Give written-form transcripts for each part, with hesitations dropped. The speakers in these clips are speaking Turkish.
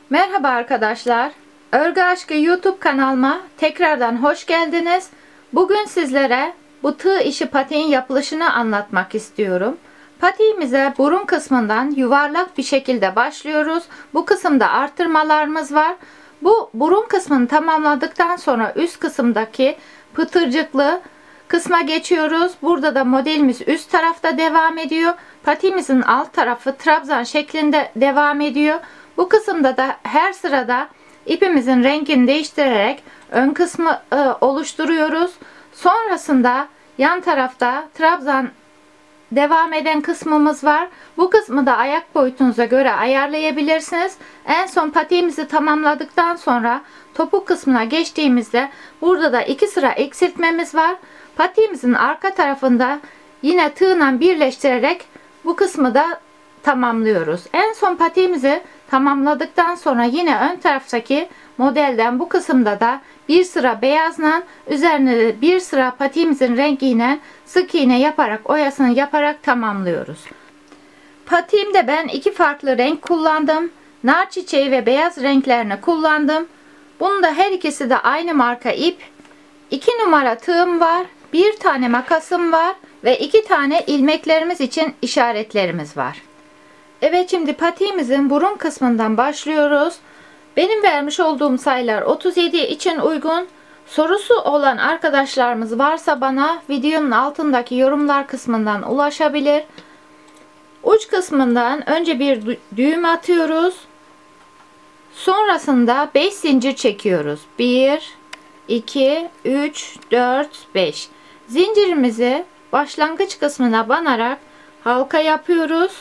Merhaba arkadaşlar. Örgü Aşkı YouTube kanalıma tekrardan hoş geldiniz. Bugün sizlere bu tığ işi patiğin yapılışını anlatmak istiyorum. Patiğimize burun kısmından yuvarlak bir şekilde başlıyoruz. Bu kısımda arttırmalarımız var. Bu burun kısmını tamamladıktan sonra üst kısımdaki pıtırcıklı kısma geçiyoruz. Burada da modelimiz üst tarafta devam ediyor. Patiğimizin alt tarafı trabzan şeklinde devam ediyor. Bu kısımda da her sırada ipimizin rengini değiştirerek ön kısmı oluşturuyoruz. Sonrasında yan tarafta trabzan devam eden kısmımız var. Bu kısmı da ayak boyutunuza göre ayarlayabilirsiniz. En son patiğimizi tamamladıktan sonra topuk kısmına geçtiğimizde burada da 2 sıra eksiltmemiz var. Patiğimizin arka tarafında yine tığla birleştirerek bu kısmı da tamamlıyoruz. En son patiğimizi tamamladıktan sonra yine ön taraftaki modelden bu kısımda da bir sıra beyazla üzerine de bir sıra patiğimizin rengiyle sık iğne yaparak oyasını yaparak tamamlıyoruz. Patiğimde ben iki farklı renk kullandım. Nar çiçeği ve beyaz renklerini kullandım. Bunda her ikisi de aynı marka ip. 2 numara tığım var. Bir tane makasım var ve 2 tane ilmeklerimiz için işaretlerimiz var. Evet, şimdi patiğimizin burun kısmından başlıyoruz. Benim vermiş olduğum sayılar 37 için uygun. Sorusu olan arkadaşlarımız varsa bana videonun altındaki yorumlar kısmından ulaşabilir. Uç kısmından önce bir düğüm atıyoruz. Sonrasında 5 zincir çekiyoruz. 1, 2, 3, 4, 5. Zincirimizi başlangıç kısmına banarak halka yapıyoruz.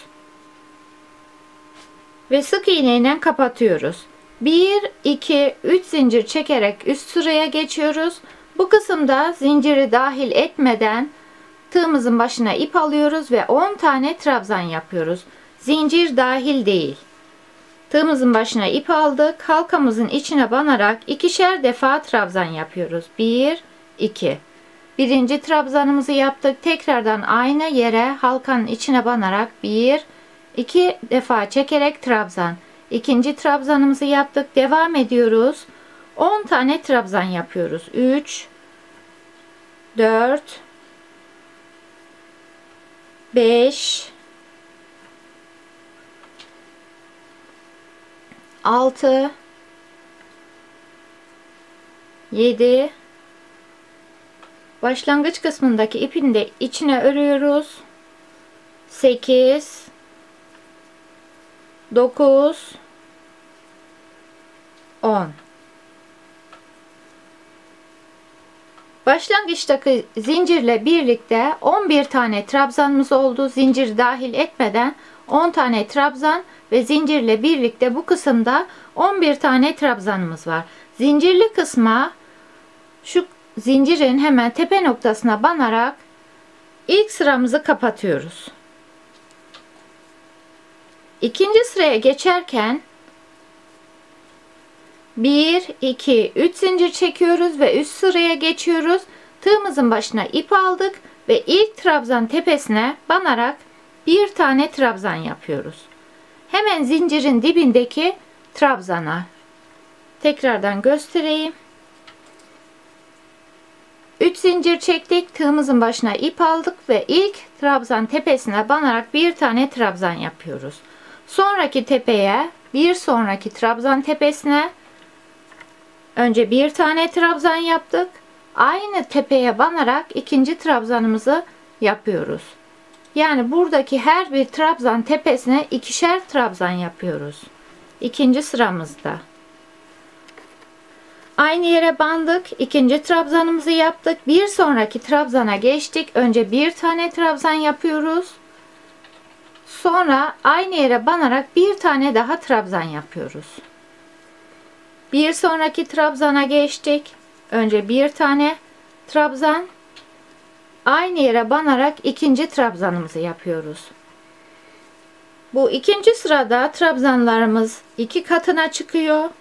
Ve sık iğne ile kapatıyoruz. 1, 2, 3 zincir çekerek üst sıraya geçiyoruz. Bu kısımda zinciri dahil etmeden tığımızın başına ip alıyoruz ve 10 tane trabzan yapıyoruz. Zincir dahil değil. Tığımızın başına ip aldık. Halkamızın içine banarak ikişer defa trabzan yapıyoruz. 1, 2. Birinci trabzanımızı yaptık. Tekrardan aynı yere halkanın içine banarak 1, 2 defa çekerek trabzan. İkinci trabzanımızı yaptık. Devam ediyoruz. 10 tane trabzan yapıyoruz. 3, 4, 5, 6, 7. Başlangıç kısmındaki ipin de içine örüyoruz. 8, 9, 10. Başlangıçtaki zincirle birlikte 11 tane trabzanımız oldu. Zincir dahil etmeden 10 tane trabzan ve zincirle birlikte bu kısımda 11 tane trabzanımız var. Zincirli kısma şu zincirin hemen tepe noktasına banarak ilk sıramızı kapatıyoruz. İkinci sıraya geçerken 1, 2, 3 zincir çekiyoruz ve üst sıraya geçiyoruz. Tığımızın başına ip aldık ve ilk trabzan tepesine banarak bir tane trabzan yapıyoruz. Hemen zincirin dibindeki trabzana tekrardan göstereyim. 3 zincir çektik. Tığımızın başına ip aldık ve ilk trabzan tepesine banarak bir tane trabzan yapıyoruz. Sonraki tepeye, bir sonraki trabzan tepesine önce bir tane trabzan yaptık. Aynı tepeye banarak ikinci trabzanımızı yapıyoruz. Yani buradaki her bir trabzan tepesine ikişer trabzan yapıyoruz. İkinci sıramızda. Aynı yere bandık. İkinci trabzanımızı yaptık. Bir sonraki trabzana geçtik. Önce bir tane trabzan yapıyoruz. Sonra aynı yere banarak bir tane daha trabzan yapıyoruz. Bir sonraki trabzana geçtik. Önce bir tane trabzan. Aynı yere banarak ikinci trabzanımızı yapıyoruz. Bu ikinci sırada trabzanlarımız 2 katına çıkıyor.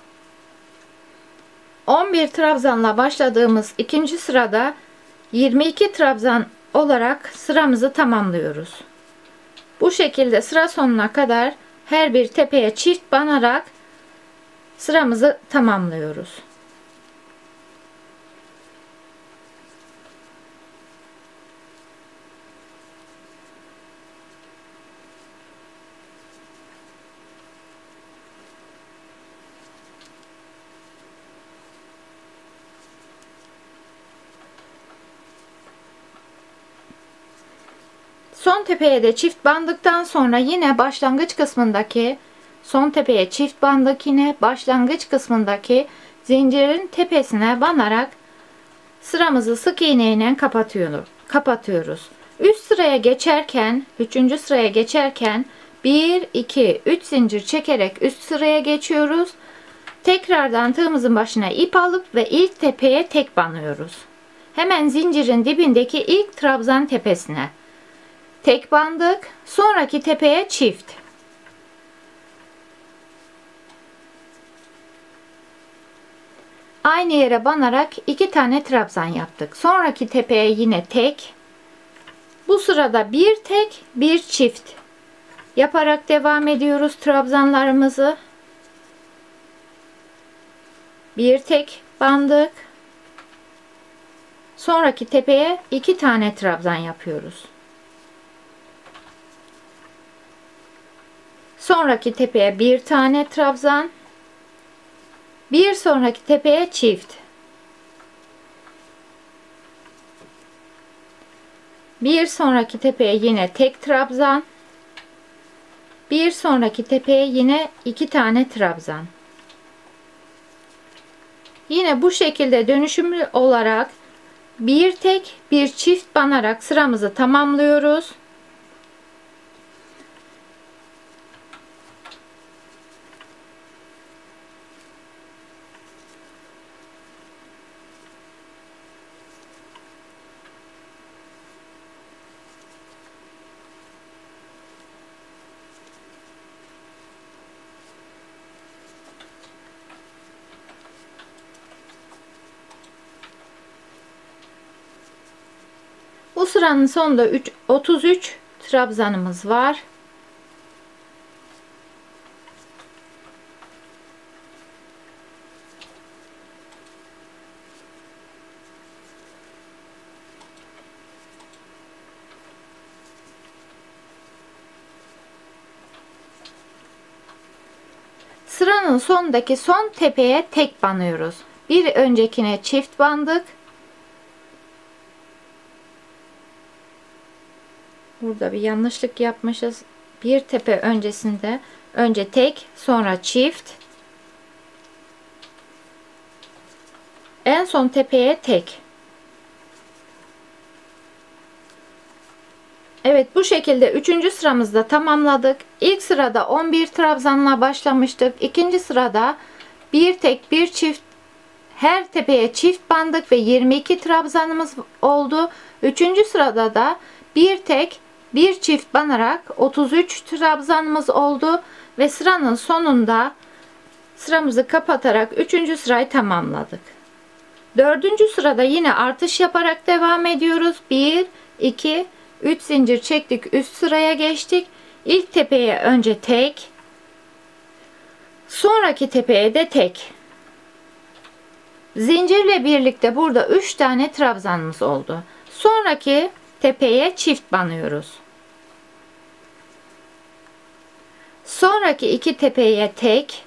11 trabzanla başladığımız ikinci sırada 22 trabzan olarak sıramızı tamamlıyoruz. Bu şekilde sıra sonuna kadar her bir tepeye çift banarak sıramızı tamamlıyoruz. Son tepeye de çift bandıktan sonra yine başlangıç kısmındaki son tepeye çift bandık, yine başlangıç kısmındaki zincirin tepesine banarak sıramızı sık iğne ile kapatıyoruz. Üst sıraya geçerken, 3. sıraya geçerken 1 2 3 zincir çekerek üst sıraya geçiyoruz. Tekrardan tığımızın başına ip alıp ve ilk tepeye tek banıyoruz. Hemen zincirin dibindeki ilk trabzan tepesine tek bandık, sonraki tepeye çift. Aynı yere banarak 2 tane trabzan yaptık. Sonraki tepeye yine tek. Bu sırada bir tek, bir çift yaparak devam ediyoruz trabzanlarımızı. Bir tek bandık. Sonraki tepeye 2 tane trabzan yapıyoruz. Sonraki tepeye bir tane trabzan. Bir sonraki tepeye çift. Bir sonraki tepeye yine tek trabzan. Bir sonraki tepeye yine 2 tane trabzan. Yine bu şekilde dönüşümlü olarak bir tek bir çift banarak sıramızı tamamlıyoruz. Bu sıranın sonunda 33 trabzanımız var. Sıranın sonundaki son tepeye tek banıyoruz. Bir öncekine çift bandık. Burada bir yanlışlık yapmışız. Bir tepe öncesinde önce tek, sonra çift. En son tepeye tek. Evet, bu şekilde 3. sıramızda tamamladık. İlk sırada 11 trabzanla başlamıştık. İkinci sırada bir tek bir çift, her tepeye çift bandık ve 22 trabzanımız oldu. 3. sırada da bir tek bir çift banarak 33 trabzanımız oldu ve sıranın sonunda sıramızı kapatarak 3. sırayı tamamladık. 4. sırada yine artış yaparak devam ediyoruz. 1 2 3 zincir çektik, üst sıraya geçtik. İlk tepeye önce tek, sonraki tepeye de tek. Zincirle birlikte burada 3 tane trabzanımız oldu. Sonraki tepeye çift banıyoruz. Sonraki 2 tepeye tek.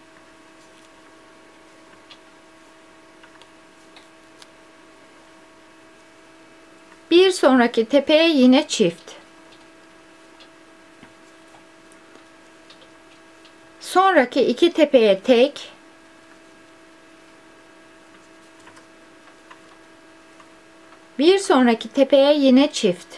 Bir sonraki tepeye yine çift. Sonraki 2 tepeye tek. Bir sonraki tepeye yine çift.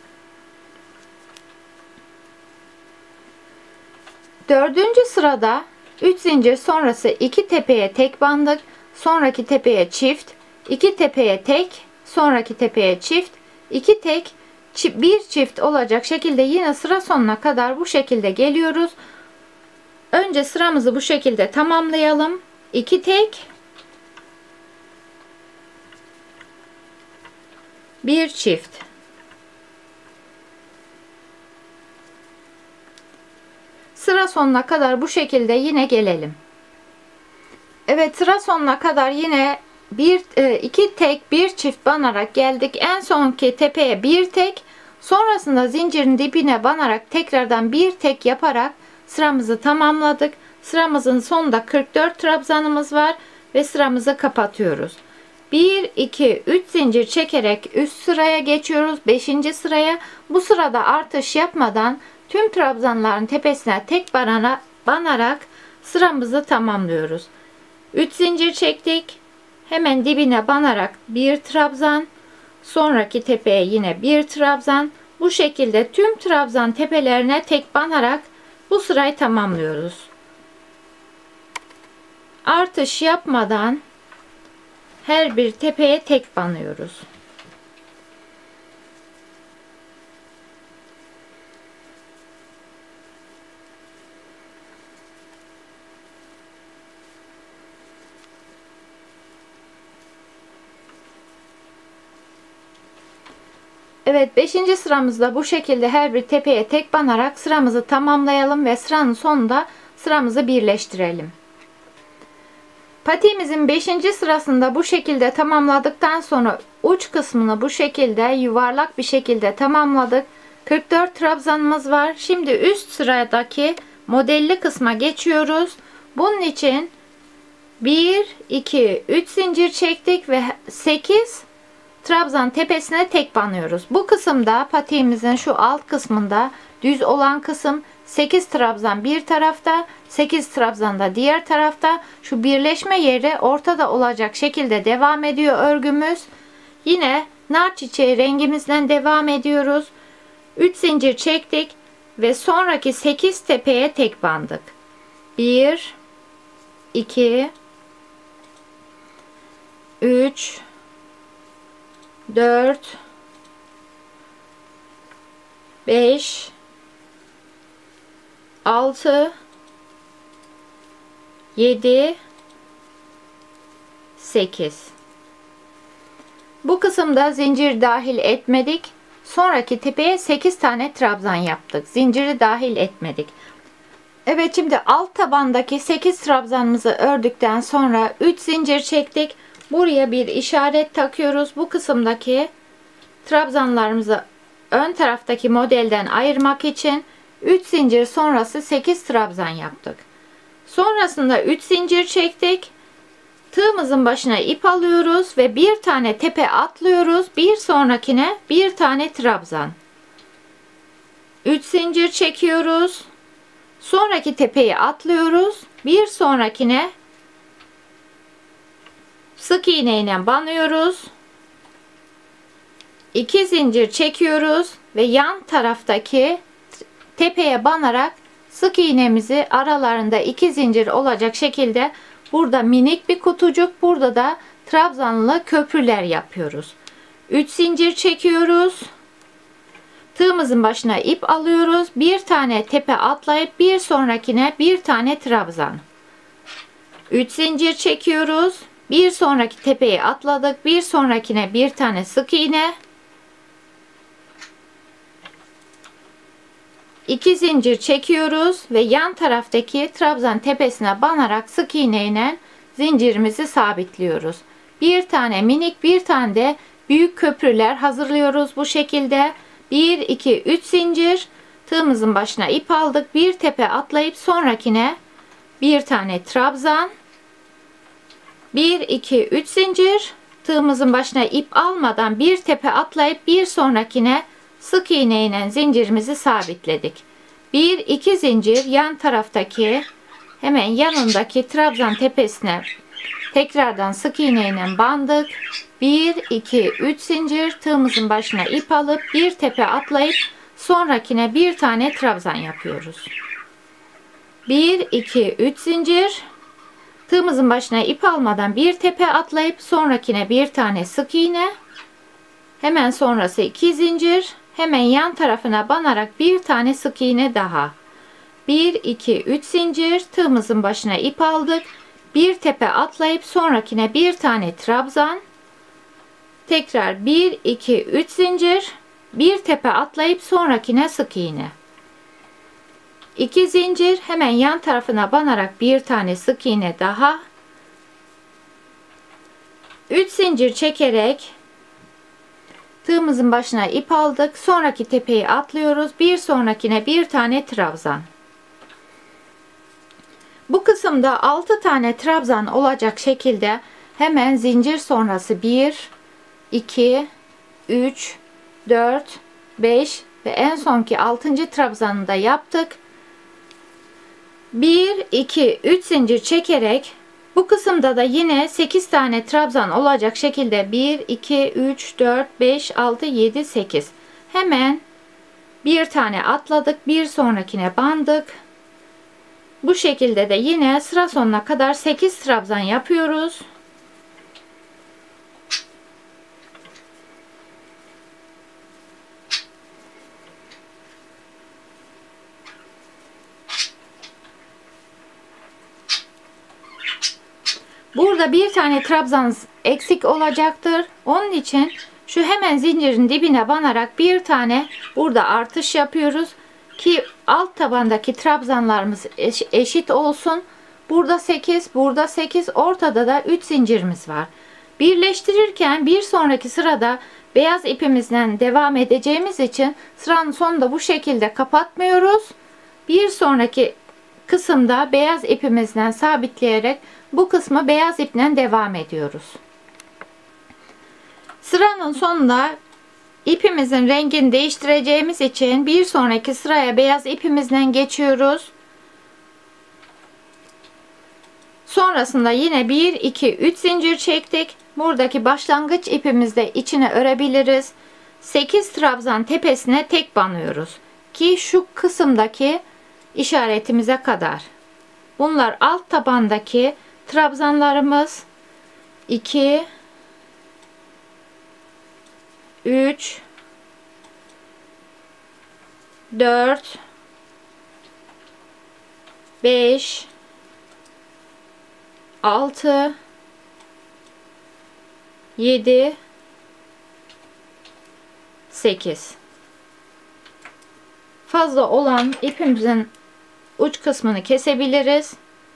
4. sırada 3 zincir sonrası 2 tepeye tek bandık. Sonraki tepeye çift. 2 tepeye tek. Sonraki tepeye çift. 2 tek. Bir çift olacak şekilde yine sıra sonuna kadar bu şekilde geliyoruz. Önce sıramızı bu şekilde tamamlayalım. 2 tek. Bir çift. Sıra sonuna kadar bu şekilde yine gelelim. Evet, sıra sonuna kadar yine iki tek bir çift banarak geldik. En sonki tepeye bir tek, sonrasında zincirin dibine banarak tekrardan bir tek yaparak sıramızı tamamladık. Sıramızın sonunda 44 trabzanımız var ve sıramızı kapatıyoruz. 1 2 3 zincir çekerek üst sıraya geçiyoruz. 5. sıraya. Bu sırada artış yapmadan tüm trabzanların tepesine tek banarak sıramızı tamamlıyoruz. 3 zincir çektik. Hemen dibine banarak bir trabzan. Sonraki tepeye yine bir trabzan. Bu şekilde tüm trabzan tepelerine tek banarak bu sırayı tamamlıyoruz. Artış yapmadan her bir tepeye tek banıyoruz. Evet, 5. sıramızda bu şekilde her bir tepeye tek banarak sıramızı tamamlayalım ve sıranın sonunda sıramızı birleştirelim. Patiğimizin 5. sırasında bu şekilde tamamladıktan sonra uç kısmını bu şekilde yuvarlak bir şekilde tamamladık. 44 trabzanımız var. Şimdi üst sıradaki modelli kısma geçiyoruz. Bunun için 1 2 3 zincir çektik ve 8 trabzan tepesine tek banıyoruz. Bu kısımda patiğimizin şu alt kısmında düz olan kısım 8 trabzan bir tarafta, 8 trabzan da diğer tarafta. Şu birleşme yeri ortada olacak şekilde devam ediyor örgümüz. Yine nar çiçeği rengimizden devam ediyoruz. 3 zincir çektik ve sonraki 8 tepeye tek bandık. 1 2 3 4 5 6 7 8. Bu kısımda zincir dahil etmedik. Sonraki tepeye 8 tane trabzan yaptık. Zinciri dahil etmedik. Evet, şimdi alt tabandaki 8 trabzanımızı ördükten sonra 3 zincir çektik. Buraya bir işaret takıyoruz. Bu kısımdaki trabzanlarımızı ön taraftaki modelden ayırmak için 3 zincir sonrası 8 trabzan yaptık. Sonrasında 3 zincir çektik. Tığımızın başına ip alıyoruz ve bir tane tepe atlıyoruz. Bir sonrakine bir tane trabzan. 3 zincir çekiyoruz. Sonraki tepeyi atlıyoruz. Bir sonrakine sık iğne ile banıyoruz. 2 zincir çekiyoruz ve yan taraftaki tepeye banarak sık iğnemizi aralarında 2 zincir olacak şekilde burada minik bir kutucuk, burada da trabzanlı köprüler yapıyoruz. 3 zincir çekiyoruz. Tığımızın başına ip alıyoruz. Bir tane tepe atlayıp bir sonrakine bir tane trabzan. 3 zincir çekiyoruz. Bir sonraki tepeyi atladık. Bir sonrakine bir tane sık iğne. 2 zincir çekiyoruz ve yan taraftaki trabzan tepesine banarak sık iğne ile zincirimizi sabitliyoruz. Bir tane minik, bir tane de büyük köprüler hazırlıyoruz bu şekilde. 1 2 3 zincir, tığımızın başına ip aldık. Bir tepe atlayıp sonrakine bir tane trabzan. 1 2 3 zincir, tığımızın başına ip almadan bir tepe atlayıp bir sonrakine sık iğne ile zincirimizi sabitledik. 1 2 zincir, yan taraftaki hemen yanındaki trabzan tepesine tekrardan sık iğne ile bandık. 1 2 3 zincir, tığımızın başına ip alıp bir tepe atlayıp sonrakine bir tane trabzan yapıyoruz. 1 2 3 zincir, tığımızın başına ip almadan bir tepe atlayıp sonrakine bir tane sık iğne, hemen sonrası 2 zincir, hemen yan tarafına banarak bir tane sık iğne daha. 1 2 3 zincir, tığımızın başına ip aldık. Bir tepe atlayıp sonrakine bir tane trabzan. Tekrar 1 2 3 zincir, bir tepe atlayıp sonrakine sık iğne. 2 zincir, hemen yan tarafına banarak bir tane sık iğne daha. 3 zincir çekerek tığımızın başına ip aldık. Sonraki tepeyi atlıyoruz. Bir sonrakine bir tane trabzan. Bu kısımda 6 tane trabzan olacak şekilde hemen zincir sonrası 1, 2, 3, 4, 5 ve en sonki 6. trabzanı da yaptık. 1, 2, 3 zincir çekerek bu kısımda da yine 8 tane trabzan olacak şekilde 1, 2, 3, 4, 5, 6, 7, 8. Hemen bir tane atladık. Bir sonrakine bandık. Bu şekilde de yine sıra sonuna kadar 8 trabzan yapıyoruz. Burada bir tane trabzan eksik olacaktır. Onun için şu hemen zincirin dibine banarak bir tane burada artış yapıyoruz ki alt tabandaki trabzanlarımız eşit olsun. Burada 8, burada 8, ortada da 3 zincirimiz var. Birleştirirken bir sonraki sırada beyaz ipimizden devam edeceğimiz için sıranın sonunda bu şekilde kapatmıyoruz. Bir sonraki kısımda beyaz ipimizden sabitleyerek bu kısmı beyaz iple devam ediyoruz. Sıranın sonunda ipimizin rengini değiştireceğimiz için bir sonraki sıraya beyaz ipimizden geçiyoruz. Sonrasında yine 1, 2, 3 zincir çektik. Buradaki başlangıç ipimizde içine örebiliriz. 8 trabzan tepesine tek banıyoruz ki şu kısımdaki işaretimize kadar. Bunlar alt tabandaki trabzanlarımız. 2, 3, 4, 5, 6, 7, 8. Fazla olan ipimizin uç kısmını kesebiliriz.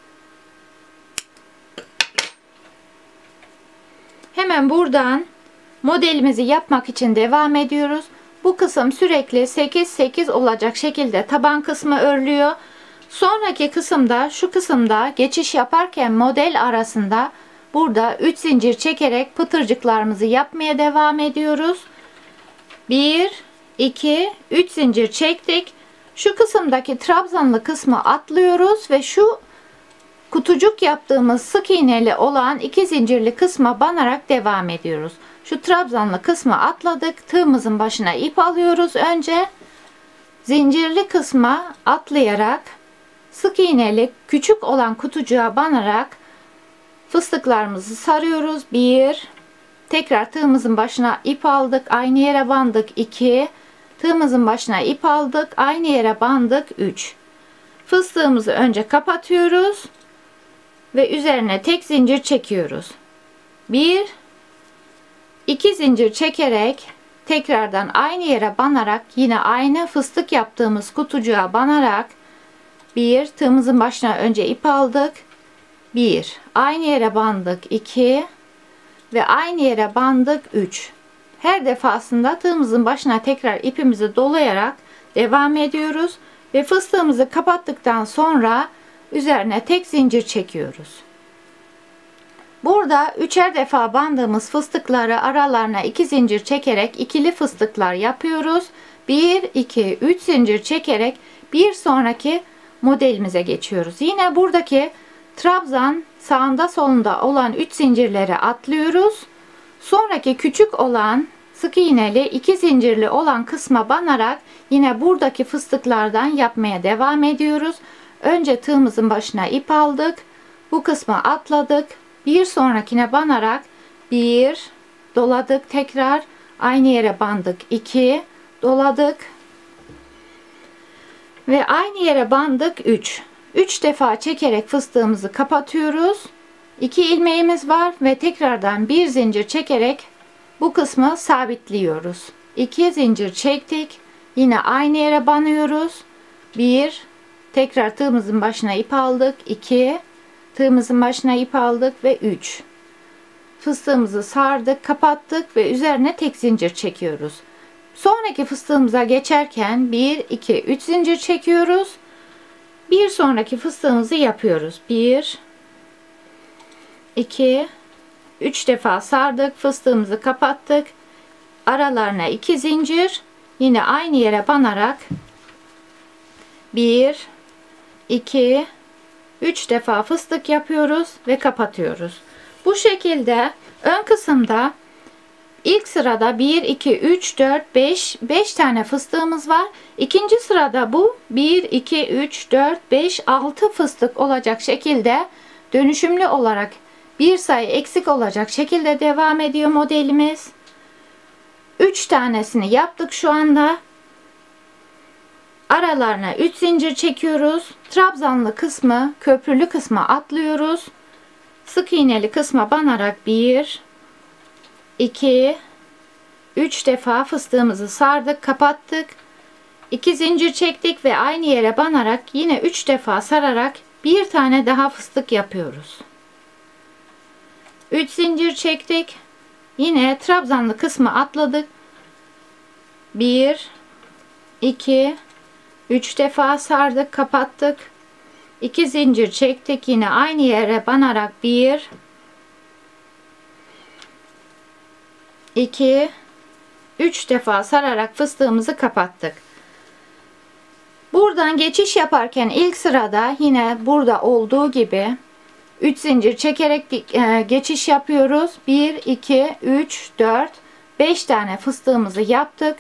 Hemen buradan modelimizi yapmak için devam ediyoruz. Bu kısım sürekli 8 8 olacak şekilde taban kısmı örülüyor. Sonraki kısımda şu kısımda geçiş yaparken model arasında burada 3 zincir çekerek pıtırcıklarımızı yapmaya devam ediyoruz. 1, 2, 3 zincir çektik. Şu kısımdaki trabzanlı kısmı atlıyoruz ve şu kutucuk yaptığımız sık iğneli olan 2 zincirli kısma banarak devam ediyoruz. Şu trabzanlı kısmı atladık. Tığımızın başına ip alıyoruz. Önce zincirli kısma atlayarak sık iğneli küçük olan kutucuğa banarak fıstıklarımızı sarıyoruz. 1, tekrar tığımızın başına ip aldık. Aynı yere bandık. 2, tığımızın başına ip aldık. Aynı yere bandık. 3. Fıstığımızı önce kapatıyoruz ve üzerine tek zincir çekiyoruz. 1, 2 zincir çekerek tekrardan aynı yere banarak yine aynı fıstık yaptığımız kutucuğa banarak 1, tığımızın başına önce ip aldık. 1, aynı yere bandık. 2 ve aynı yere bandık. 3. Her defasında tığımızın başına tekrar ipimizi dolayarak devam ediyoruz ve fıstığımızı kapattıktan sonra üzerine tek zincir çekiyoruz. Burada üçer defa bandığımız fıstıkları aralarına 2 zincir çekerek ikili fıstıklar yapıyoruz. 1, 2, 3 zincir çekerek bir sonraki modelimize geçiyoruz. Yine buradaki trabzan sağında solunda olan 3 zincirleri atlıyoruz. Sonraki küçük olan sık iğneli 2 zincirli olan kısma banarak yine buradaki fıstıklardan yapmaya devam ediyoruz. Önce tığımızın başına ip aldık. Bu kısma atladık. Bir sonrakine banarak 1, doladık, tekrar aynı yere bandık. 2, doladık ve aynı yere bandık. 3. 3 defa çekerek fıstığımızı kapatıyoruz. 2 ilmeğimiz var ve tekrardan bir zincir çekerek bu kısmı sabitliyoruz. 2 zincir çektik. Yine aynı yere banıyoruz. 1, tekrar tığımızın başına ip aldık. 2, tığımızın başına ip aldık ve 3. fıstığımızı sardık, kapattık ve üzerine tek zincir çekiyoruz. Sonraki fıstığımıza geçerken 1 2 3 zincir çekiyoruz. Bir sonraki fıstığımızı yapıyoruz. 1 2 3 defa sardık, fıstığımızı kapattık. Aralarına 2 zincir, yine aynı yere banarak 1 2 3 defa fıstık yapıyoruz ve kapatıyoruz. Bu şekilde ön kısımda ilk sırada 1 2 3 4 5 tane fıstığımız var. İkinci sırada bu 1 2 3 4 5 6 fıstık olacak şekilde dönüşümlü olarak bir sayı eksik olacak şekilde devam ediyor modelimiz. 3 tanesini yaptık şu anda. Aralarına 3 zincir çekiyoruz. Trabzanlı kısmı, köprülü kısma atlıyoruz. Sık iğneli kısma banarak 1 2 3 defa fıstığımızı sardık, kapattık. 2 zincir çektik ve aynı yere banarak yine 3 defa sararak bir tane daha fıstık yapıyoruz. 3 zincir çektik. Yine trabzanlı kısmı atladık. 1 2 3 defa sardık, kapattık. 2 zincir çektik, yine aynı yere banarak 1 2 3 defa sararak fıstığımızı kapattık. Buradan geçiş yaparken ilk sırada yine burada olduğu gibi 3 zincir çekerek geçiş yapıyoruz. 1 2 3 4 5 tane fıstığımızı yaptık.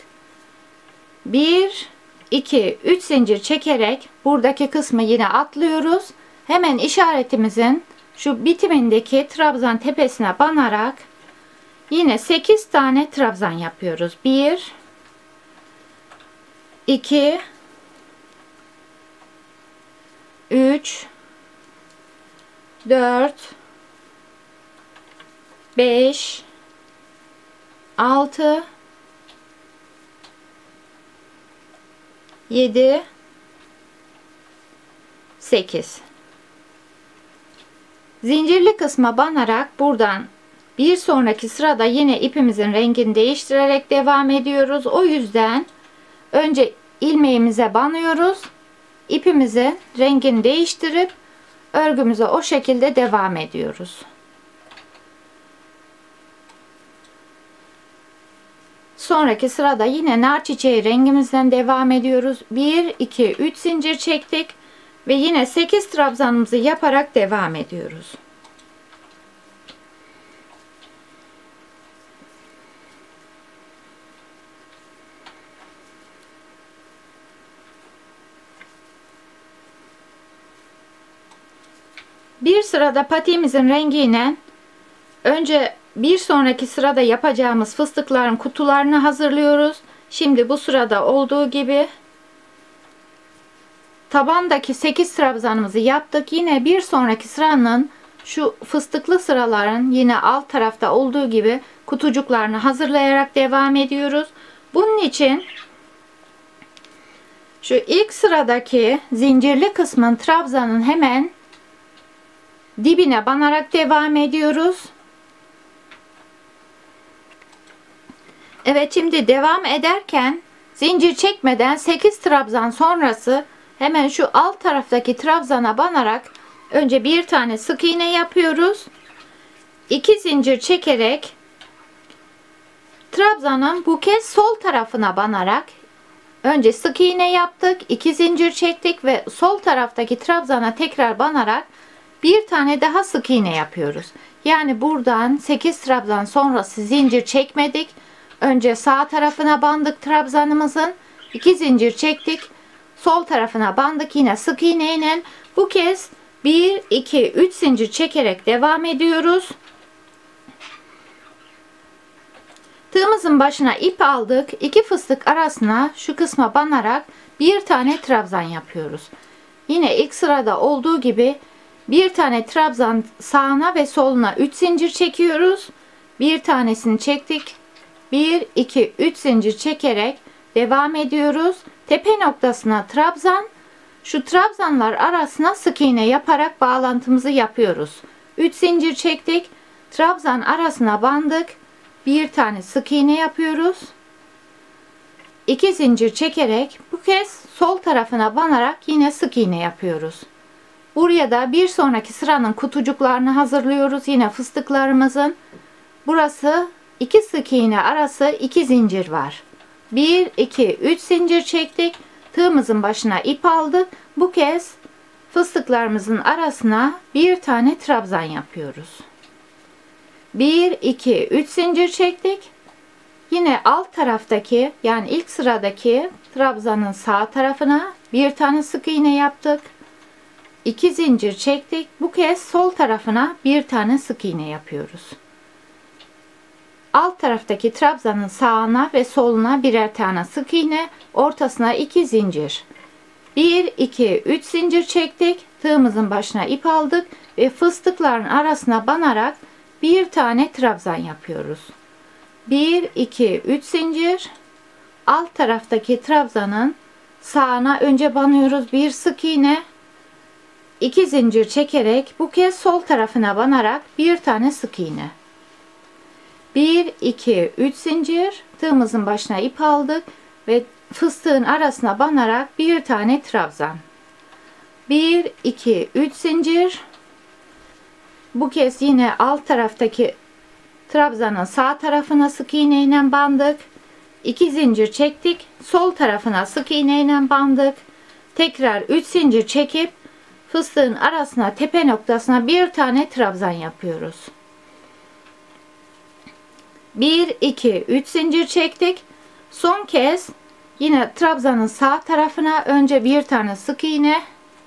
1 2 3 zincir çekerek buradaki kısmı yine atlıyoruz. Hemen işaretimizin şu bitimindeki trabzan tepesine banarak yine 8 tane trabzan yapıyoruz. 1 2 3 4 5 6 7 8 zincirli kısma banarak buradan bir sonraki sırada yine ipimizin rengini değiştirerek devam ediyoruz. O yüzden önce ilmeğimize banıyoruz. İpimizin rengini değiştirip örgümüze o şekilde devam ediyoruz. Sonraki sırada yine nar çiçeği rengimizden devam ediyoruz. 1 2 3 zincir çektik ve yine 8 trabzanımızı yaparak devam ediyoruz. Bir sırada patiğimizin rengiyle önce bir sonraki sırada yapacağımız fıstıkların kutularını hazırlıyoruz. Şimdi bu sırada olduğu gibi tabandaki 8 trabzanımızı yaptık. Yine bir sonraki sıranın şu fıstıklı sıraların yine alt tarafta olduğu gibi kutucuklarını hazırlayarak devam ediyoruz. Bunun için şu ilk sıradaki zincirli kısmın trabzanın hemen dibine banarak devam ediyoruz. Evet, şimdi devam ederken zincir çekmeden 8 trabzan sonrası hemen şu alt taraftaki trabzana banarak önce bir tane sık iğne yapıyoruz. 2 zincir çekerek trabzanın bu kez sol tarafına banarak önce sık iğne yaptık, 2 zincir çektik ve sol taraftaki trabzana tekrar banarak bir tane daha sık iğne yapıyoruz. Yani buradan 8 trabzan sonrası zincir çekmedik. Önce sağ tarafına bandık trabzanımızın, 2 zincir çektik, sol tarafına bandık, yine sık iğne ile bu kez 1 2 3 zincir çekerek devam ediyoruz. Tığımızın başına ip aldık. 2 fıstık arasına şu kısma banarak bir tane trabzan yapıyoruz. Yine ilk sırada olduğu gibi bir tane trabzan sağına ve soluna 3 zincir çekiyoruz. Bir tanesini çektik. 1 2 3 zincir çekerek devam ediyoruz. Tepe noktasına trabzan, şu trabzanlar arasına sık iğne yaparak bağlantımızı yapıyoruz. 3 zincir çektik. trabzan arasına bandık. Bir tane sık iğne yapıyoruz. 2 zincir çekerek bu kez sol tarafına banarak yine sık iğne yapıyoruz. Buraya da bir sonraki sıranın kutucuklarını hazırlıyoruz. Yine fıstıklarımızın. Burası 2 sık iğne arası 2 zincir var. 1, 2, 3 zincir çektik. Tığımızın başına ip aldık. Bu kez fıstıklarımızın arasına bir tane trabzan yapıyoruz. 1, 2, 3 zincir çektik. Yine alt taraftaki, yani ilk sıradaki trabzanın sağ tarafına bir tane sık iğne yaptık. 2 zincir çektik. Bu kez sol tarafına bir tane sık iğne yapıyoruz. Alt taraftaki trabzanın sağına ve soluna birer tane sık iğne, ortasına 2 zincir. 1, 2, 3 zincir çektik. Tığımızın başına ip aldık ve fıstıkların arasına banarak bir tane trabzan yapıyoruz. 1, 2, 3 zincir. Alt taraftaki trabzanın sağına önce banıyoruz. Bir sık iğne. 2 zincir çekerek bu kez sol tarafına banarak bir tane sık iğne. 1, 2, 3 zincir. Tığımızın başına ip aldık ve fıstığın arasına banarak bir tane trabzan. 1, 2, 3 zincir. Bu kez yine alt taraftaki trabzanın sağ tarafına sık iğne ile bandık. 2 zincir çektik. Sol tarafına sık iğne ile bandık. Tekrar 3 zincir çekip fıstığın arasına, tepe noktasına bir tane trabzan yapıyoruz. 1, 2, 3 zincir çektik. Son kez yine trabzanın sağ tarafına önce bir tane sık iğne,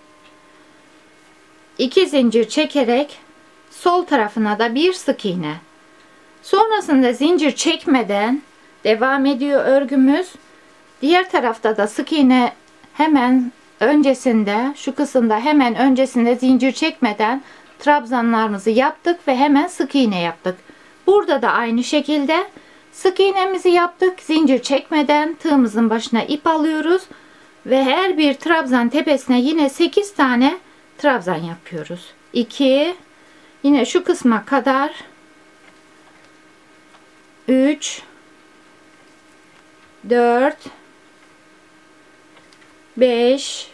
2 zincir çekerek sol tarafına da bir sık iğne. Sonrasında zincir çekmeden devam ediyor örgümüz. Diğer tarafta da sık iğne hemen öncesinde, şu kısımda hemen öncesinde zincir çekmeden trabzanlarımızı yaptık ve hemen sık iğne yaptık. Burada da aynı şekilde sık iğnemizi yaptık. Zincir çekmeden tığımızın başına ip alıyoruz ve her bir trabzan tepesine yine 8 tane trabzan yapıyoruz. 2, yine şu kısma kadar 3, 4, 5,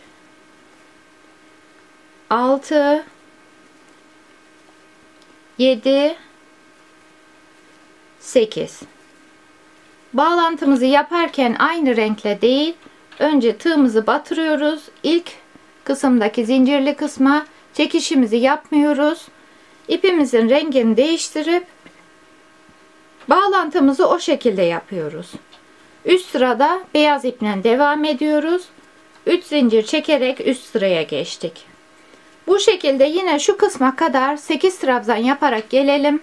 6, 7, 8. Bağlantımızı yaparken aynı renkle değil, önce tığımızı batırıyoruz. İlk kısımdaki zincirli kısma çekişimizi yapmıyoruz. İpimizin rengini değiştirip bağlantımızı o şekilde yapıyoruz. Üst sırada beyaz iple devam ediyoruz. 3 zincir çekerek üst sıraya geçtik. Bu şekilde yine şu kısma kadar 8 trabzan yaparak gelelim.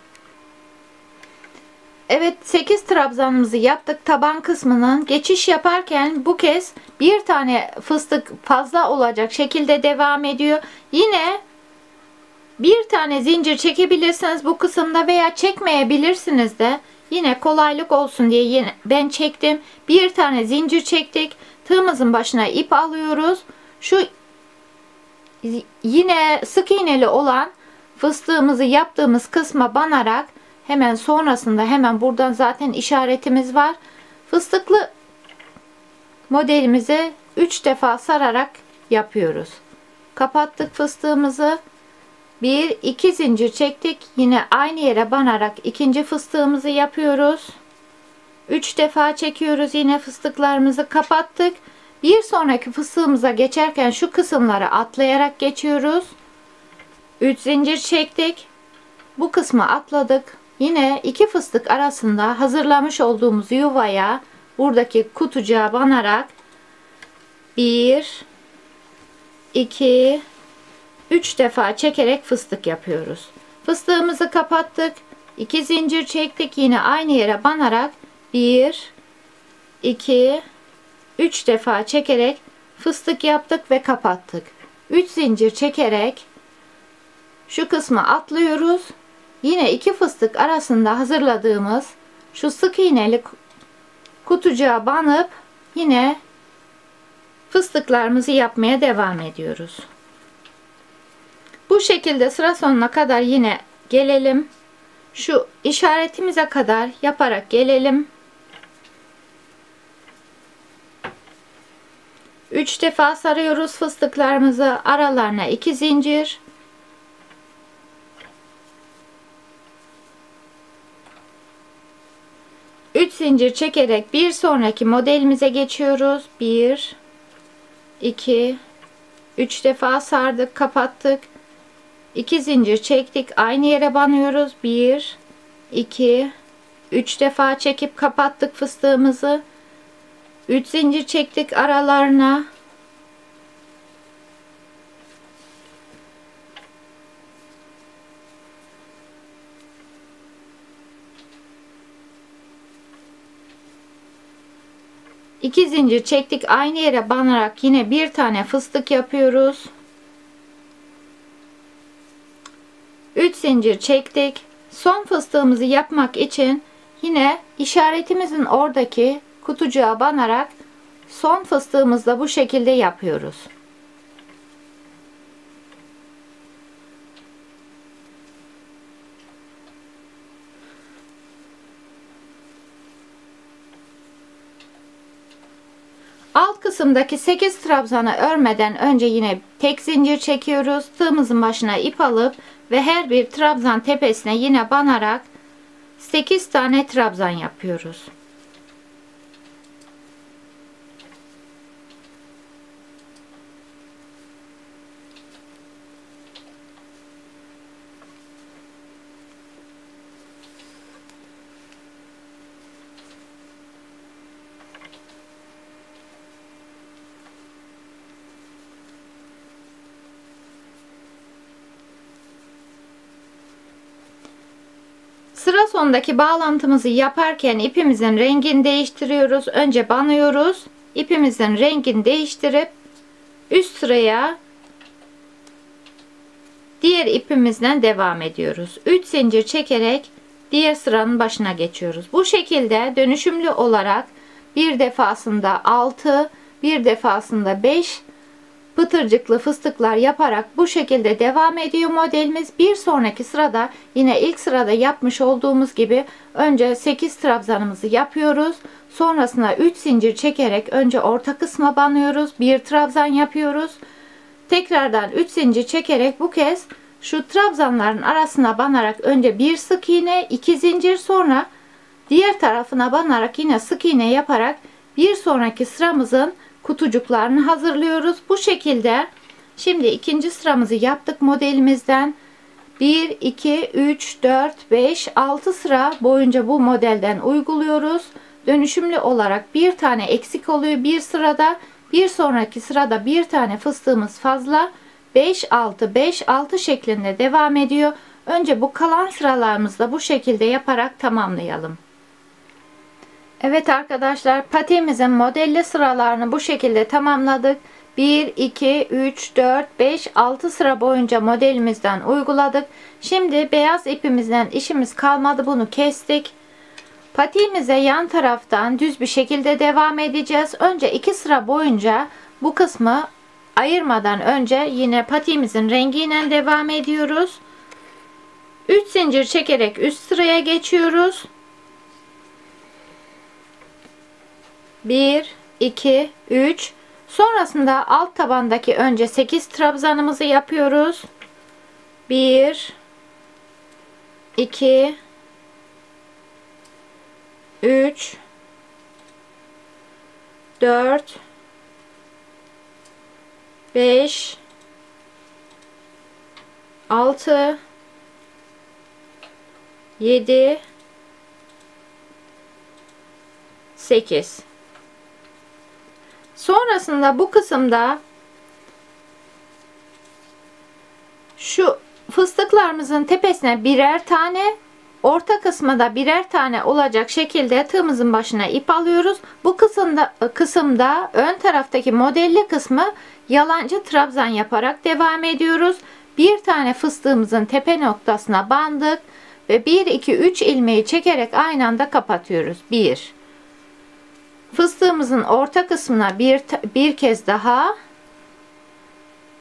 Evet, 8 trabzanımızı yaptık. Taban kısmının geçiş yaparken bu kez bir tane fıstık fazla olacak şekilde devam ediyor. Yine bir tane zincir çekebilirsiniz bu kısımda veya çekmeyebilirsiniz de, yine kolaylık olsun diye yine ben çektim. Bir tane zincir çektik. Tığımızın başına ip alıyoruz. Şu yine sık iğneli olan fıstığımızı yaptığımız kısma banarak hemen sonrasında, hemen buradan zaten işaretimiz var. Fıstıklı modelimizi 3 defa sararak yapıyoruz. Kapattık fıstığımızı. 1, 2 zincir çektik. Yine aynı yere banarak ikinci fıstığımızı yapıyoruz. 3 defa çekiyoruz. Yine fıstıklarımızı kapattık. Bir sonraki fıstığımıza geçerken şu kısımları atlayarak geçiyoruz. 3 zincir çektik. Bu kısmı atladık. Yine iki fıstık arasında hazırlamış olduğumuz yuvaya, buradaki kutucuğa banarak 1, 2, 3 defa çekerek fıstık yapıyoruz. Fıstığımızı kapattık. 2 zincir çektik. Yine aynı yere banarak 1, 2, 3 defa çekerek fıstık yaptık ve kapattık. 3 zincir çekerek şu kısmı atlıyoruz. Yine iki fıstık arasında hazırladığımız şu sık iğneli kutucuğa banıp yine fıstıklarımızı yapmaya devam ediyoruz. Bu şekilde sıra sonuna kadar yine gelelim. şu işaretimize kadar yaparak gelelim. 3 defa sarıyoruz fıstıklarımızı, aralarına 2 zincir. Üç zincir çekerek bir sonraki modelimize geçiyoruz. 1 2 3 defa sardık, kapattık. 2 zincir çektik, aynı yere banıyoruz. 1 2 3 defa çekip kapattık fıstığımızı. 3 zincir çektik aralarına. İki zincir çektik, aynı yere banarak yine bir tane fıstık yapıyoruz. 3 zincir çektik. Son fıstığımızı yapmak için yine işaretimizin oradaki kutucuğa banarak son fıstığımızda bu şekilde yapıyoruz. Alt kısımdaki 8 trabzanı örmeden önce yine tek zincir çekiyoruz. Tığımızın başına ip alıp ve her bir trabzan tepesine yine banarak 8 tane trabzan yapıyoruz. Sıra sonundaki bağlantımızı yaparken ipimizin rengini değiştiriyoruz. Önce banıyoruz. İpimizin rengini değiştirip üst sıraya diğer ipimizden devam ediyoruz. 3 zincir çekerek diğer sıranın başına geçiyoruz. Bu şekilde dönüşümlü olarak bir defasında 6, bir defasında 5 pıtırcıklı fıstıklar yaparak bu şekilde devam ediyor modelimiz. Bir sonraki sırada yine ilk sırada yapmış olduğumuz gibi önce 8 trabzanımızı yapıyoruz. Sonrasında 3 zincir çekerek önce orta kısma banıyoruz. Bir trabzan yapıyoruz. Tekrardan 3 zincir çekerek bu kez şu trabzanların arasına banarak önce bir sık iğne, 2 zincir, sonra diğer tarafına banarak yine sık iğne yaparak bir sonraki sıramızın kutucuklarını hazırlıyoruz. Bu şekilde şimdi ikinci sıramızı yaptık modelimizden. 1 2 3 4 5 6 sıra boyunca bu modelden uyguluyoruz. Dönüşümlü olarak bir tane eksik oluyor bir sırada. Bir sonraki sırada bir tane fıstığımız fazla. 5 6 5 6 şeklinde devam ediyor. Önce bu kalan sıralarımızda bu şekilde yaparak tamamlayalım. Evet arkadaşlar, patiğimizin modelli sıralarını bu şekilde tamamladık. 1 2 3 4 5 6 sıra boyunca modelimizden uyguladık. Şimdi beyaz ipimizden işimiz kalmadı, bunu kestik. Patiğimize yan taraftan düz bir şekilde devam edeceğiz. Önce 2 sıra boyunca bu kısmı ayırmadan önce yine patiğimizin rengiyle devam ediyoruz. 3 zincir çekerek üst sıraya geçiyoruz. 1 2 3 sonrasında alt tabandaki önce 8 trabzanımızı yapıyoruz. 1 2 3 4 5 6 7 8. Sonrasında bu kısımda şu fıstıklarımızın tepesine birer tane, orta kısmı da birer tane olacak şekilde tığımızın başına ip alıyoruz. Bu kısımda ön taraftaki modelli kısmı yalancı trabzan yaparak devam ediyoruz. Bir tane fıstığımızın tepe noktasına bandık ve 1 2 3 ilmeği çekerek aynı anda kapatıyoruz. 1 fıstığımızın orta kısmına bir kez daha,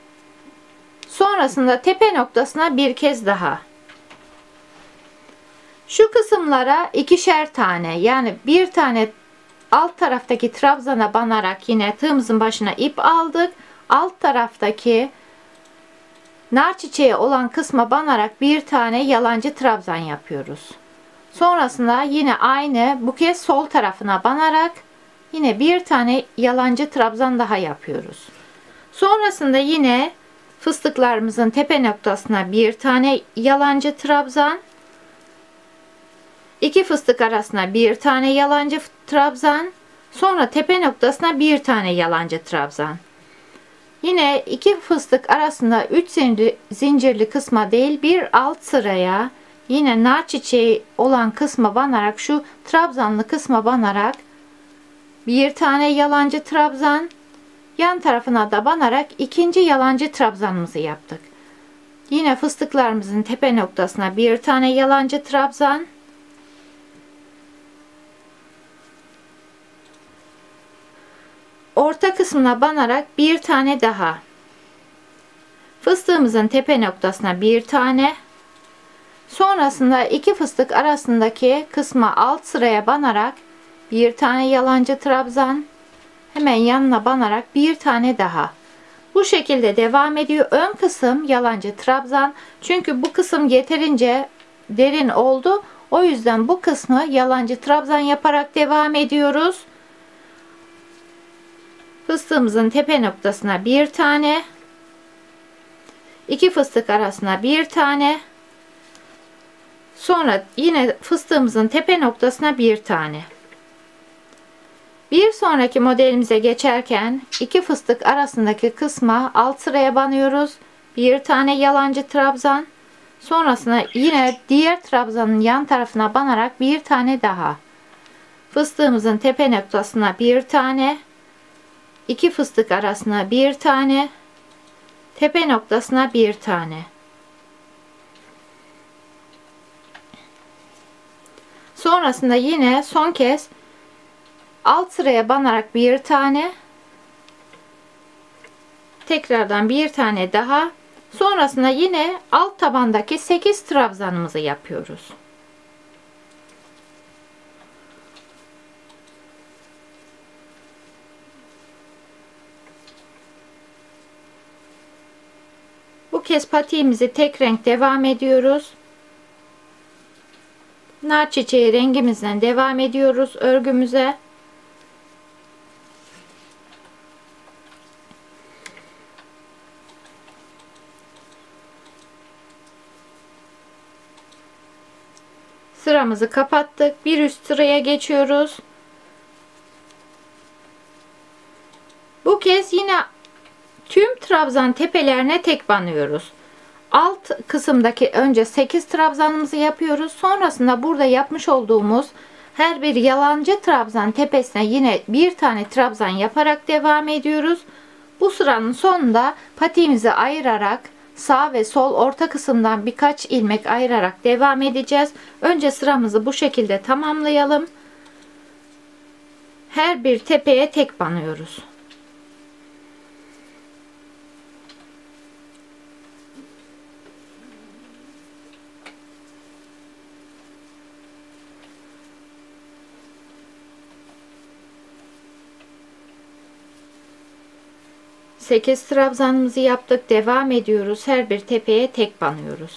sonrasında tepe noktasına bir kez daha. Şu kısımlara ikişer tane, yani bir tane alt taraftaki trabzana banarak yine tığımızın başına ip aldık. Alt taraftaki nar çiçeği olan kısma banarak bir tane yalancı trabzan yapıyoruz. Sonrasında yine aynı, bu kez sol tarafına banarak yine bir tane yalancı trabzan daha yapıyoruz. Sonrasında yine fıstıklarımızın tepe noktasına bir tane yalancı trabzan, iki fıstık arasına bir tane yalancı trabzan, sonra tepe noktasına bir tane yalancı trabzan. Yine iki fıstık arasında 3 zincirli kısma değil, bir alt sıraya yine nar çiçeği olan kısma banarak, şu trabzanlı kısma banarak bir tane yalancı trabzan, yan tarafına da banarak ikinci yalancı trabzanımızı yaptık. Yine fıstıklarımızın tepe noktasına bir tane yalancı trabzan, orta kısmına banarak bir tane daha, fıstığımızın tepe noktasına bir tane, sonrasında iki fıstık arasındaki kısma alt sıraya banarak bir tane yalancı trabzan, hemen yanına banarak bir tane daha. Bu şekilde devam ediyor. Ön kısım yalancı trabzan, çünkü bu kısım yeterince derin oldu, o yüzden bu kısmı yalancı trabzan yaparak devam ediyoruz. Fıstığımızın tepe noktasına bir tane, iki fıstık arasına bir tane, sonra yine fıstığımızın tepe noktasına bir tane. Bir sonraki modelimize geçerken iki fıstık arasındaki kısma alt sıraya banıyoruz. Bir tane yalancı trabzan, sonrasında yine diğer trabzanın yan tarafına banarak bir tane daha. Fıstığımızın tepe noktasına bir tane, iki fıstık arasına bir tane, tepe noktasına bir tane. Sonrasında yine son kez alt sıraya banarak bir tane, tekrardan bir tane daha, sonrasında yine alt tabandaki 8 trabzanımızı yapıyoruz. Bu kez patiğimizi tek renk devam ediyoruz. Nar çiçeği rengimizden devam ediyoruz örgümüze. Sıramızı kapattık. Bir üst sıraya geçiyoruz. Bu kez yine tüm trabzan tepelerine tek banıyoruz. Alt kısımdaki önce 8 trabzanımızı yapıyoruz. Sonrasında burada yapmış olduğumuz her bir yalancı trabzan tepesine yine bir tane trabzan yaparak devam ediyoruz. Bu sıranın sonunda patiğimizi ayırarak sağ ve sol orta kısımdan birkaç ilmek ayırarak devam edeceğiz. Önce sıramızı bu şekilde tamamlayalım. Her bir tepeye tek banıyoruz. Sekiz trabzanımızı yaptık. Devam ediyoruz. Her bir tepeye tek banıyoruz.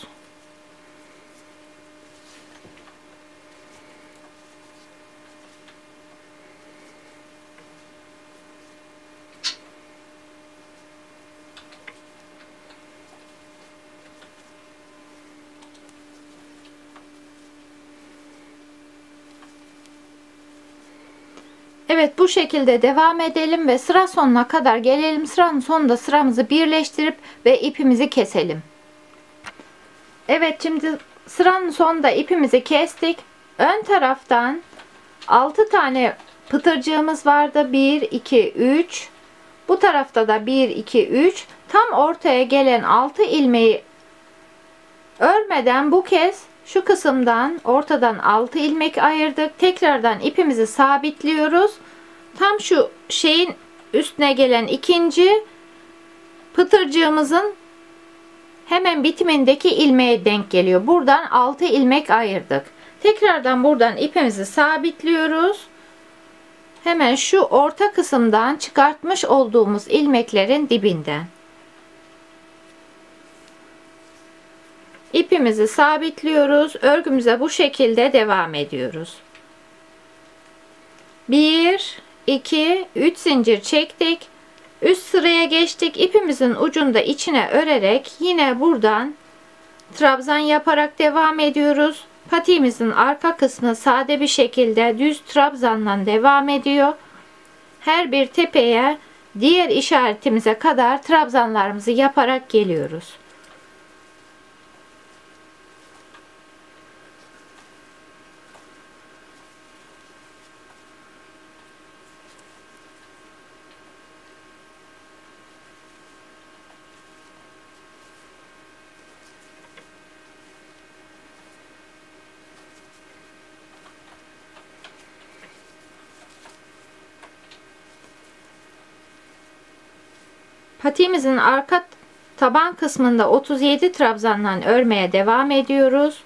Evet, bu şekilde devam edelim ve sıra sonuna kadar gelelim. Sıranın sonunda sıramızı birleştirip ve ipimizi keselim. Evet, şimdi sıranın sonunda ipimizi kestik. Ön taraftan 6 tane pıtırcığımız vardı. 1, 2, 3. Bu tarafta da 1, 2, 3. Tam ortaya gelen 6 ilmeği örmeden bu kez şu kısımdan ortadan 6 ilmek ayırdık. Tekrardan ipimizi sabitliyoruz. Tam şu şeyin üstüne gelen ikinci pıtırcığımızın hemen bitimindeki ilmeğe denk geliyor. Buradan 6 ilmek ayırdık. Tekrardan buradan ipimizi sabitliyoruz. Hemen şu orta kısımdan çıkartmış olduğumuz ilmeklerin dibinden. İpimizi sabitliyoruz. Örgümüze bu şekilde devam ediyoruz. 1, 2, 3 zincir çektik. Üst sıraya geçtik. İpimizin ucunda içine örerek yine buradan trabzan yaparak devam ediyoruz. Patiğimizin arka kısmı sade bir şekilde düz trabzanla devam ediyor. Her bir tepeye diğer işaretimize kadar trabzanlarımızı yaparak geliyoruz. Patiğimizin arka taban kısmında 37 trabzanla örmeye devam ediyoruz.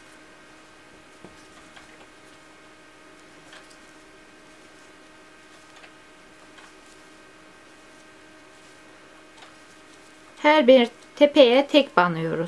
Her bir tepeye tek banıyoruz.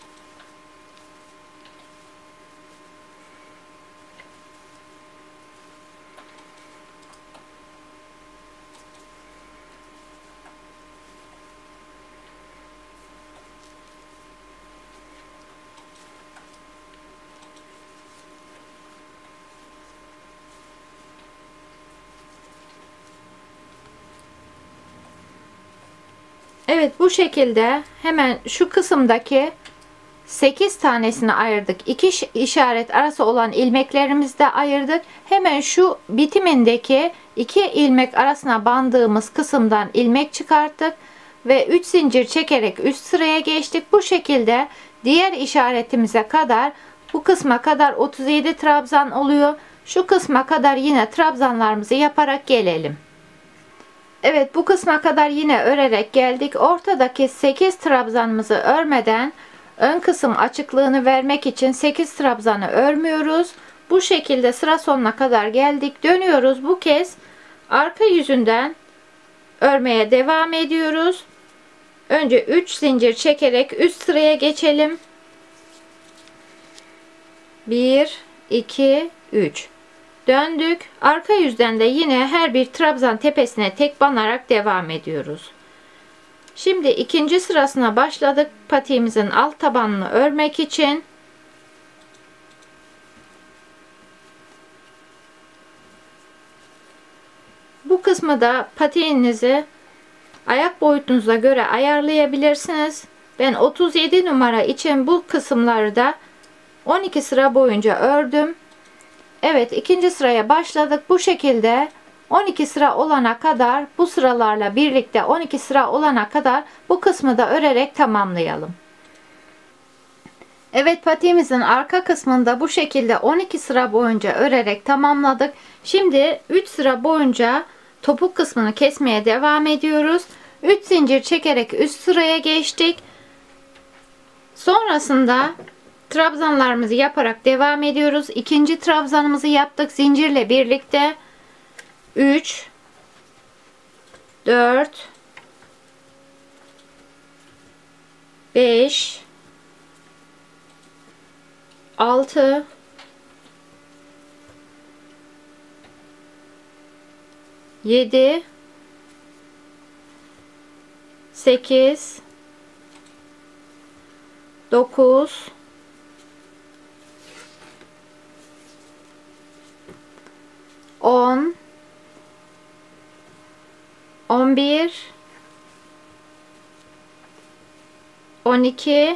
Evet, bu şekilde hemen şu kısımdaki 8 tanesini ayırdık. 2 işaret arası olan ilmeklerimizi de ayırdık. Hemen şu bitimindeki 2 ilmek arasına bandığımız kısımdan ilmek çıkarttık ve 3 zincir çekerek üst sıraya geçtik. Bu şekilde diğer işaretimize kadar, bu kısma kadar 37 trabzan oluyor. Şu kısma kadar yine trabzanlarımızı yaparak gelelim. Evet, bu kısma kadar yine örerek geldik. Ortadaki 8 trabzanımızı örmeden ön kısım açıklığını vermek için 8 trabzanı örmüyoruz. Bu şekilde sıra sonuna kadar geldik. Dönüyoruz. Bu kez arka yüzünden örmeye devam ediyoruz. Önce 3 zincir çekerek üst sıraya geçelim. 1, 2, 3. Döndük. Arka yüzden de yine her bir trabzan tepesine tek banarak devam ediyoruz. Şimdi ikinci sırasına başladık. Patiğimizin alt tabanını örmek için. Bu kısmı da patiğinizi ayak boyutunuza göre ayarlayabilirsiniz. Ben 37 numara için bu kısımları da 12 sıra boyunca ördüm. Evet, ikinci sıraya başladık. Bu şekilde 12 sıra olana kadar, bu sıralarla birlikte 12 sıra olana kadar bu kısmı da örerek tamamlayalım. Evet, patiğimizin arka kısmında bu şekilde 12 sıra boyunca örerek tamamladık. Şimdi 3 sıra boyunca topuk kısmını kesmeye devam ediyoruz. 3 zincir çekerek üst sıraya geçtik. Sonrasında trabzanlarımızı yaparak devam ediyoruz. İkinci trabzanımızı yaptık zincirle birlikte. 3, 4, 5, 6, 7, 8, 9, 10, 11, 12,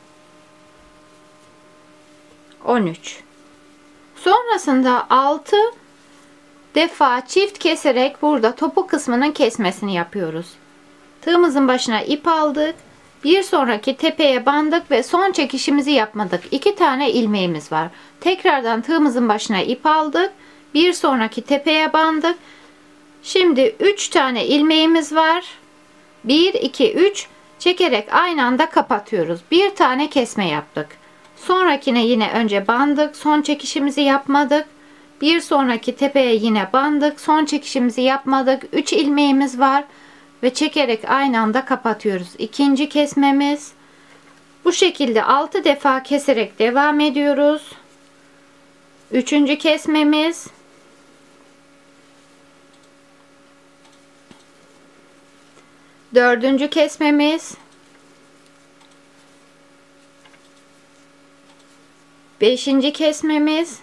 13. Sonrasında 6 defa çift keserek burada topuk kısmının kesmesini yapıyoruz. Tığımızın başına ip aldık. Bir sonraki tepeye bandık ve son çekişimizi yapmadık. 2 tane ilmeğimiz var. Tekrardan tığımızın başına ip aldık. Bir sonraki tepeye bandık. Şimdi 3 tane ilmeğimiz var. 1, 2, 3 çekerek aynı anda kapatıyoruz. Bir tane kesme yaptık. Sonrakine yine önce bandık, son çekişimizi yapmadık. Bir sonraki tepeye yine bandık, son çekişimizi yapmadık. 3 ilmeğimiz var ve çekerek aynı anda kapatıyoruz. İkinci kesmemiz. Bu şekilde 6 defa keserek devam ediyoruz. Üçüncü kesmemiz. Dördüncü kesmemiz. Beşinci kesmemiz.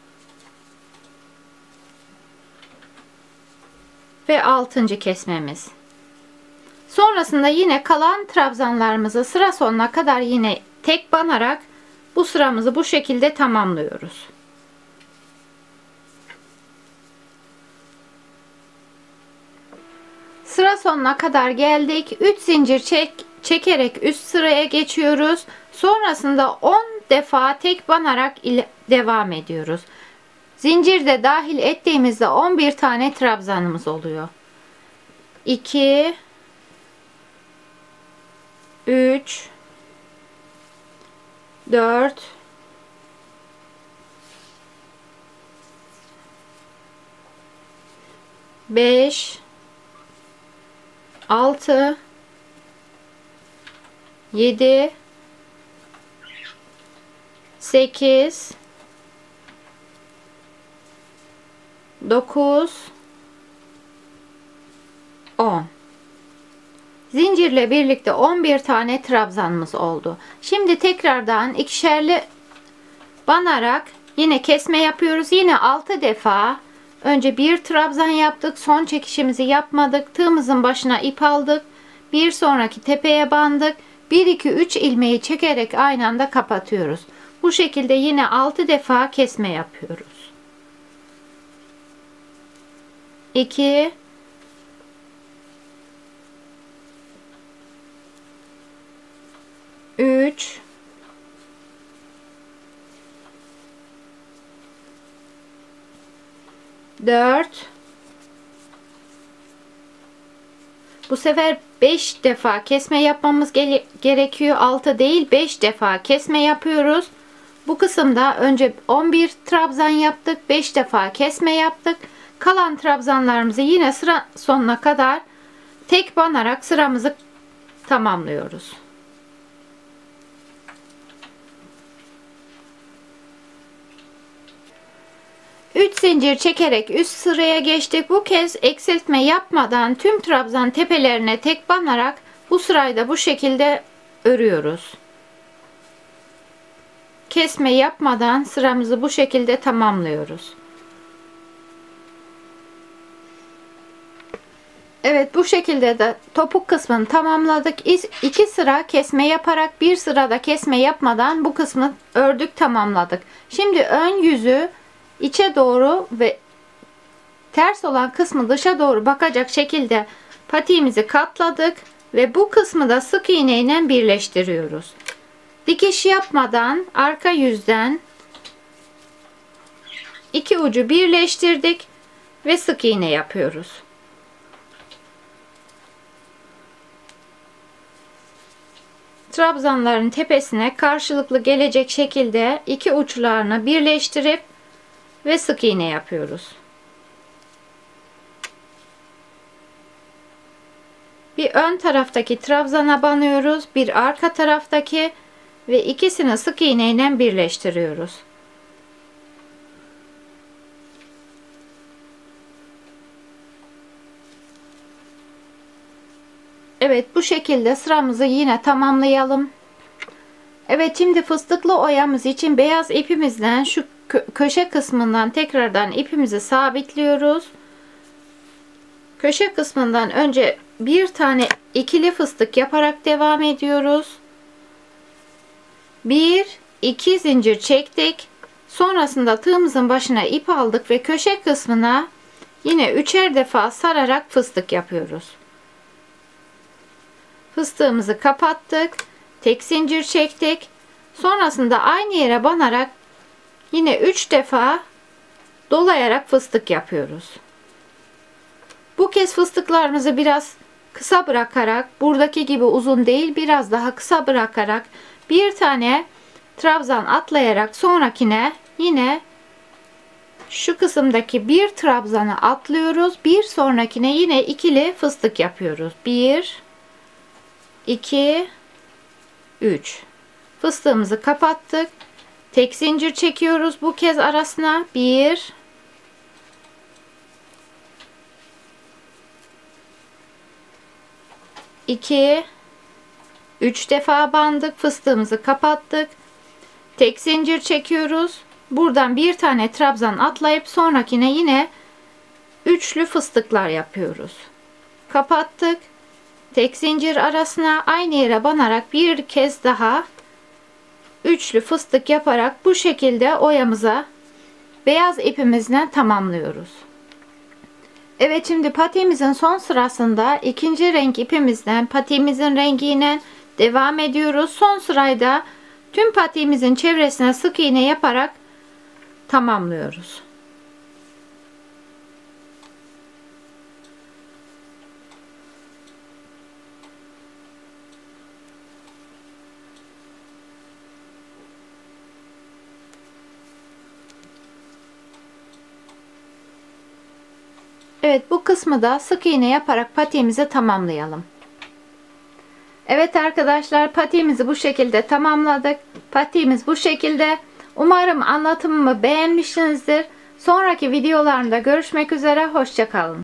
Ve altıncı kesmemiz. Sonrasında yine kalan trabzanlarımızı sıra sonuna kadar yine tek banarak bu sıramızı bu şekilde tamamlıyoruz. Sıra sonuna kadar geldik. 3 zincir çekerek üst sıraya geçiyoruz. Sonrasında 10 defa tek banarak devam ediyoruz. Zincir de dahil ettiğimizde 11 tane trabzanımız oluyor. 2 3 4 5 6 7 8 9 10. Zincirle birlikte 11 tane trabzanımız oldu. Şimdi tekrardan ikişerli banarak yine kesme yapıyoruz. Yine 6 defa önce bir trabzan yaptık. Son çekişimizi yapmadık. Tığımızın başına ip aldık. Bir sonraki tepeye bandık. 1 2 3 ilmeği çekerek aynı anda kapatıyoruz. Bu şekilde yine 6 defa kesme yapıyoruz. 2 3 4 Bu sefer 5 defa kesme yapmamız gerekiyor. 6 değil 5 defa kesme yapıyoruz. Bu kısımda önce 11 trabzan yaptık. 5 defa kesme yaptık. Kalan trabzanlarımızı yine sıra sonuna kadar tek banarak sıramızı tamamlıyoruz. Üç zincir çekerek üst sıraya geçtik. Bu kez eksiltme yapmadan tüm trabzan tepelerine tek banarak bu sırayı da bu şekilde örüyoruz. Kesme yapmadan sıramızı bu şekilde tamamlıyoruz. Evet, bu şekilde de topuk kısmını tamamladık. 2 sıra kesme yaparak bir sırada kesme yapmadan bu kısmı ördük, tamamladık. Şimdi ön yüzü içe doğru ve ters olan kısmı dışa doğru bakacak şekilde patiğimizi katladık ve bu kısmı da sık iğne ile birleştiriyoruz. Dikiş yapmadan arka yüzden iki ucu birleştirdik ve sık iğne yapıyoruz. Trabzanların tepesine karşılıklı gelecek şekilde iki uçlarını birleştirip ve sık iğne yapıyoruz. Bir ön taraftaki trabzana banıyoruz, bir arka taraftaki ve ikisini sık iğne ile birleştiriyoruz. Evet, bu şekilde sıramızı yine tamamlayalım. Evet, şimdi fıstıklı oyamız için beyaz ipimizden şu köşe kısmından tekrardan ipimizi sabitliyoruz. Köşe kısmından önce bir tane ikili fıstık yaparak devam ediyoruz. 1-2 zincir çektik. Sonrasında tığımızın başına ip aldık ve köşe kısmına yine 3'er defa sararak fıstık yapıyoruz. Fıstığımızı kapattık. Tek zincir çektik. Sonrasında aynı yere banarak yine 3 defa dolayarak fıstık yapıyoruz. Bu kez fıstıklarımızı biraz kısa bırakarak, buradaki gibi uzun değil, biraz daha kısa bırakarak bir tane trabzan atlayarak sonrakine yine şu kısımdaki bir trabzanı atlıyoruz. Bir sonrakine yine ikili fıstık yapıyoruz. 1 2 3 fıstığımızı kapattık. Tek zincir çekiyoruz bu kez arasına. 1 2 3 defa bandık, fıstığımızı kapattık. Tek zincir çekiyoruz. Buradan bir tane trabzan atlayıp sonrakine yine üçlü fıstıklar yapıyoruz. Kapattık. Tek zincir arasına aynı yere banarak bir kez daha üçlü fıstık yaparak bu şekilde oyamıza beyaz ipimizle tamamlıyoruz. Evet, şimdi patiğimizin son sırasında ikinci renk ipimizden patiğimizin rengiyle devam ediyoruz. Son sırayda tüm patiğimizin çevresine sık iğne yaparak tamamlıyoruz. Evet, bu kısmı da sık iğne yaparak patiğimizi tamamlayalım. Evet arkadaşlar, patiğimizi bu şekilde tamamladık. Patiğimiz bu şekilde. Umarım anlatımımı beğenmişsinizdir. Sonraki videolarımda görüşmek üzere. Hoşça kalın.